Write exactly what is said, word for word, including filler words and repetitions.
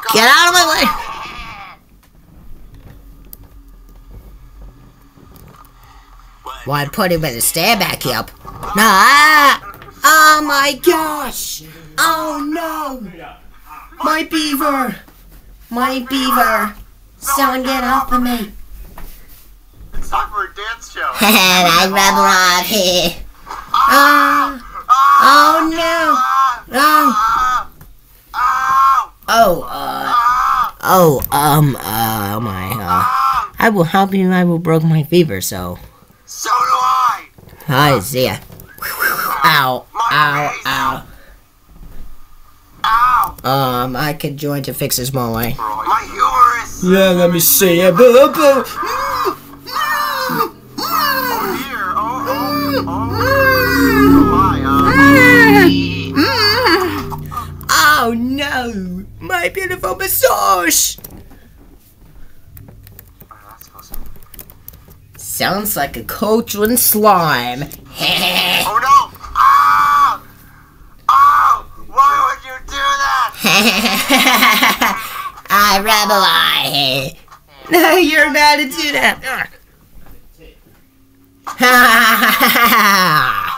Get out of my way! Why put him in a stand back up? Nah! Oh my gosh! Oh no! My beaver! My beaver! Someone get off of me! It's time for a dance show. I rubber off here. Oh, oh no! Oh! Oh, uh, oh, um, uh, oh my, uh, I will help you, I will broke my fever, so. So do I! I see ya. Ow, ow, ow. Ow! Um, I could join to fix this more way. My humerus! Yeah, let me see it. Boo, boo. Oh dear, oh, oh, oh. Oh my, uh. Oh no! My beautiful massage! Sounds like a Coachman slime. Oh no! Ah! Oh! Why would you do that? I rebel I. No, you're not to do that.